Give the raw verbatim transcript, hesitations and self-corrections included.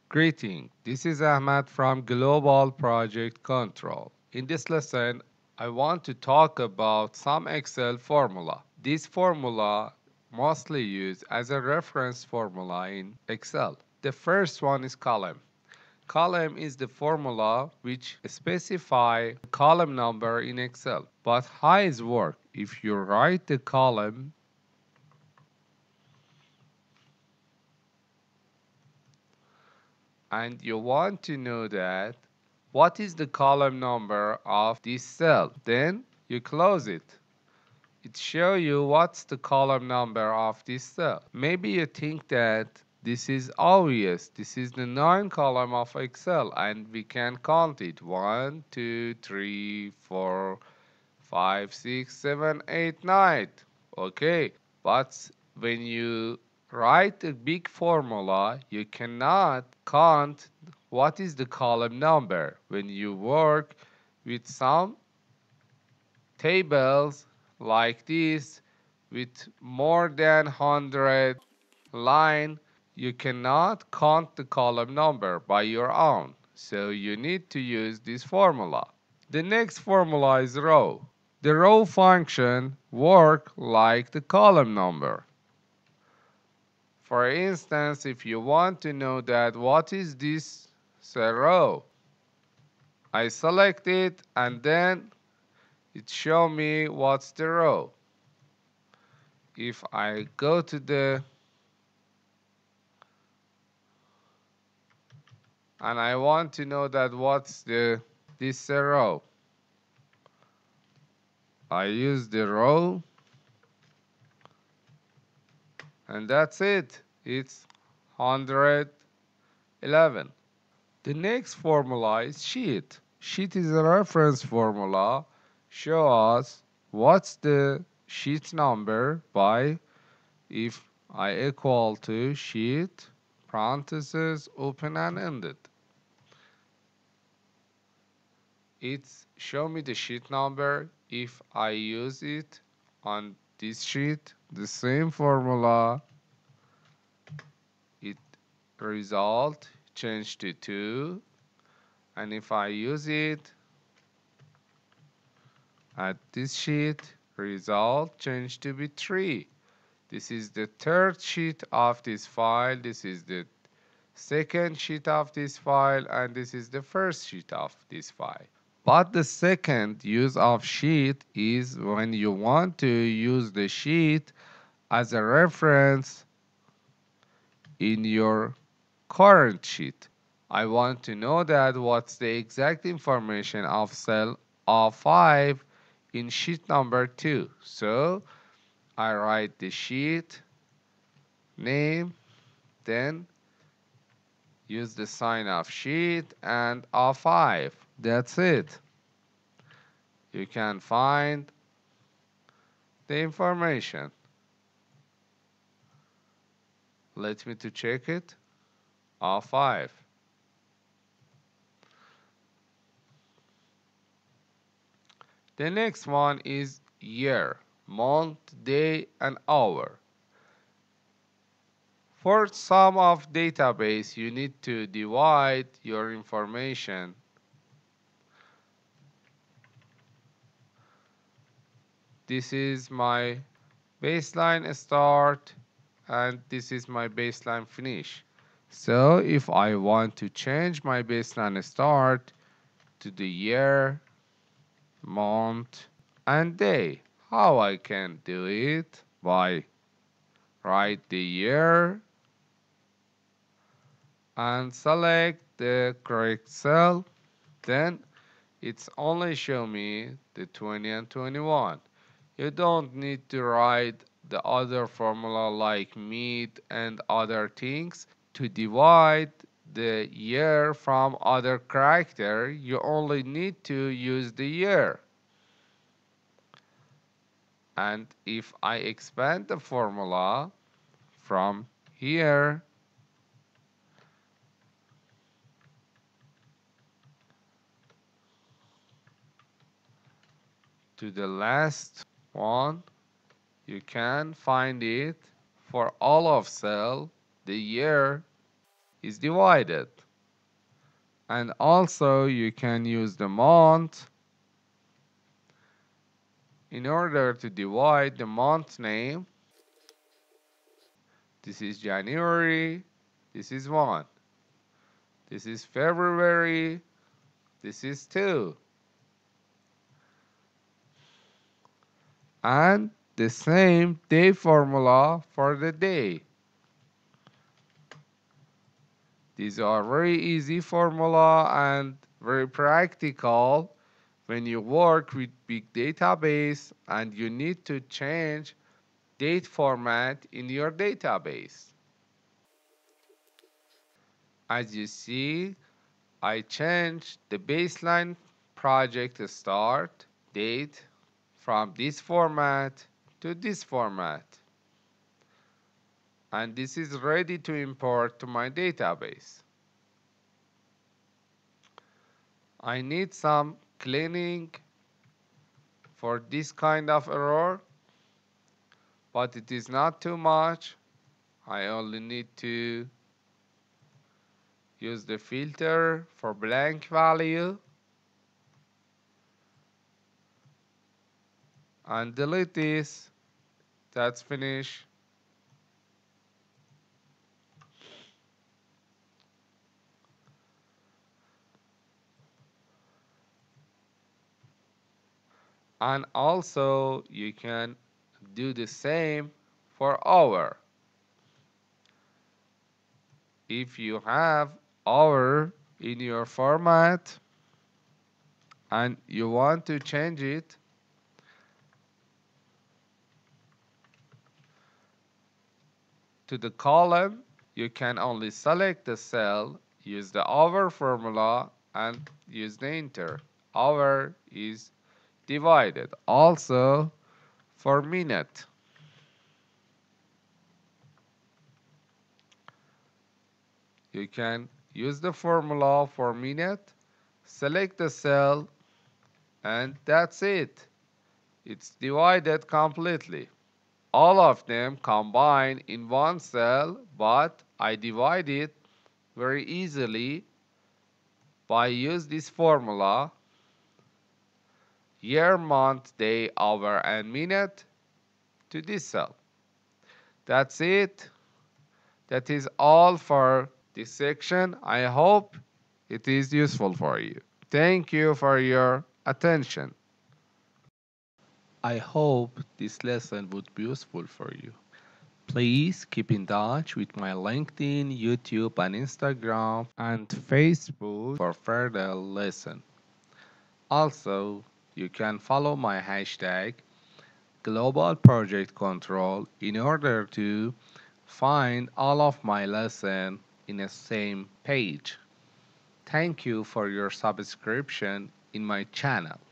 Greeting, this is Ahmed from Global Project Control. In this lesson, I want to talk about some Excel formula. This formula mostly used as a reference formula in Excel. The first one is column. Column is the formula which specify the column number in Excel. But how it work? If you write the column and you want to know that what is the column number of this cell, then you close it. It show you what's the column number of this cell. Maybe you think that this is obvious. This is the nine column of Excel and we can count it. One, two, three, four, five, six, seven, eight, nine. Okay, but when you write a big formula, you cannot count what is the column number. When you work with some tables like this with more than one hundred line, you cannot count the column number by your own. So you need to use this formula. The next formula is row. The row function works like the column number. For instance, if you want to know that what is this row, I select it and then it show me what's the row. If I go to the and I want to know that what's the this row, I use the row and that's it. It's one hundred eleven. The next formula is sheet. Sheet is a reference formula. Show us what's the sheet number by if I equal to sheet parentheses open and ended. It's show me the sheet number if I use it on this sheet. The same formula, it result change to two, and if I use it at this sheet, result change to be three. This is the third sheet of this file, this is the second sheet of this file, and this is the first sheet of this file. But the second use of sheet is when you want to use the sheet as a reference in your current sheet. I want to know that what's the exact information of cell A five in sheet number two. So I write the sheet name, then use the sign of sheet and A five. That's it. You can find the information. Let me to check it. A five. The next one is year, month, day, and hour. For some of database, you need to divide your information. This is my baseline start and this is my baseline finish. So if I want to change my baseline start to the year, month, and day, how I can do it? By write the year and select the correct cell, then it's only show me the twenty and twenty-one. You don't need to write the other formula like mid and other things to divide the year from other character. You only need to use the year. And if I expand the formula from here to the last one, you can find it for all of cell, the year is divided. And also you can use the month in order to divide the month name. This is January, this is one. This is February, this is two. And the same day formula for the day. These are very easy formula and very practical when you work with big database and you need to change date format in your database. As you see, I changed the baseline project start date from this format to this format. And this is ready to import to my database. I need some cleaning for this kind of error, but it is not too much. I only need to use the filter for blank value and delete this. That's finished. And also you can do the same for hour. If you have hour in your format and you want to change it to the column, you can only select the cell, use the hour formula and use the enter. Hour is divided. Also for minute. You can use the formula for minute, select the cell, and that's it. It's divided completely. All of them combine in one cell, but I divide it very easily by use this formula: year, month, day, hour, and minute to this cell. That's it. That is all for this section. I hope it is useful for you. Thank you for your attention. I hope this lesson would be useful for you. Please keep in touch with my LinkedIn, YouTube, and Instagram and Facebook for further lessons. Also, you can follow my hashtag Global Project Control in order to find all of my lessons in the same page. Thank you for your subscription in my channel.